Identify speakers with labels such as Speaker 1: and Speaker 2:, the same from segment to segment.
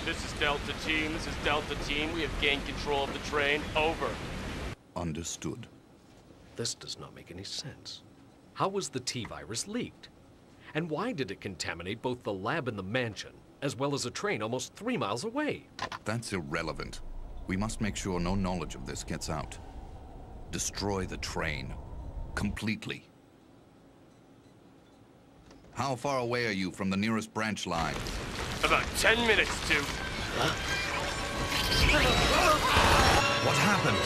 Speaker 1: This is Delta Team. This is Delta Team. We have gained control of the train. Over.
Speaker 2: Understood.
Speaker 3: This does not make any sense. How was the T-virus leaked? And why did it contaminate both the lab and the mansion, as well as a train almost 3 miles away?
Speaker 2: That's irrelevant. We must make sure no knowledge of this gets out. Destroy the train. Completely. How far away are you from the nearest branch line?
Speaker 1: About 10 minutes to...
Speaker 2: What happened?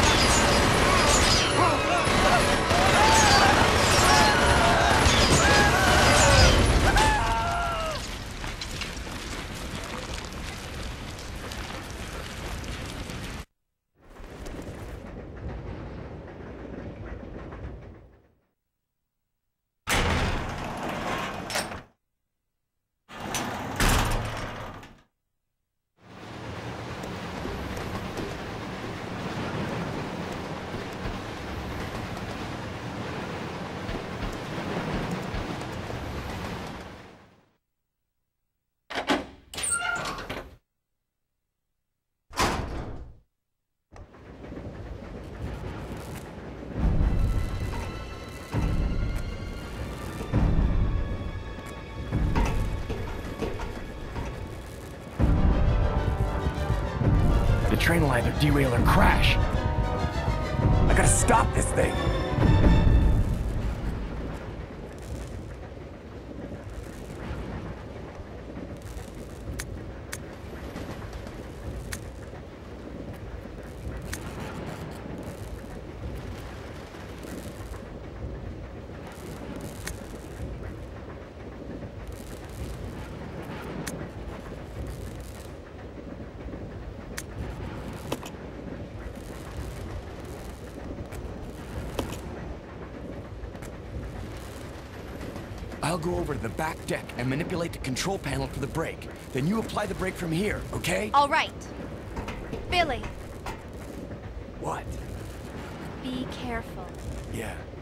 Speaker 4: The train will either derail or crash. I gotta stop this thing. I'll go over to the back deck and manipulate the control panel for the brake. Then you apply the brake from here, okay?
Speaker 5: All right. Billy,
Speaker 4: What?
Speaker 5: be careful.
Speaker 4: Yeah.